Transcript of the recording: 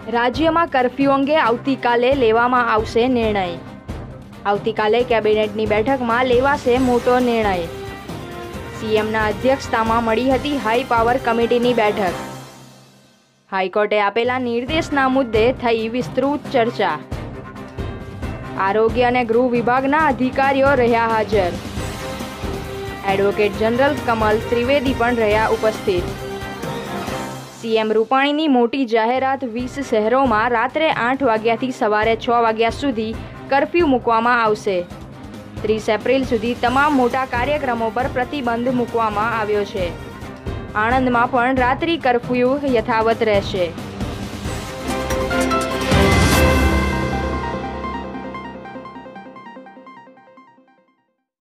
રાજ્યમાં કર્ફ્યુ અંગે આવતીકાલે લેવામાં આવશે નિર્ણય। આવતીકાલે કેબિનેટની બેઠકમાં લેવાશે મોટો નિર્ણય। સીએમના અધ્યક્ષતામાં મળી હતી હાઈ પાવર કમિટીની બેઠક। હાઈકોર્ટે આપેલા નિર્દેશના મુદ્દે થઈ વિસ્તૃત ચર્ચા। આરોગ્ય અને ગૃહ વિભાગના અધિકારીઓ રહ્યા હાજર। એડવોકેટ જનરલ કમલ ત્રિવેદી પણ રહ્યા ઉપસ્થિત। સીએમ રૂપાણીની મોટી જાહેરાત 20 શહેરોમાં રાત્રે 8 વાગ્યાથી સવારે 6 વાગ્યા સુધી કર્ફ્યુ મૂકવામાં આવશે। 30 એપ્રિલ સુધી તમામ મોટા કાર્યક્રમો પર પ્રતિબંધ મૂકવામાં આવ્યો છે। આણંદમાં પણ રાત્રિ કર્ફ્યુ યથાવત રહેશે।